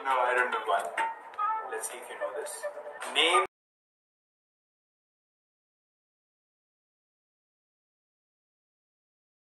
Now I don't know one. Let's see if you know this. Name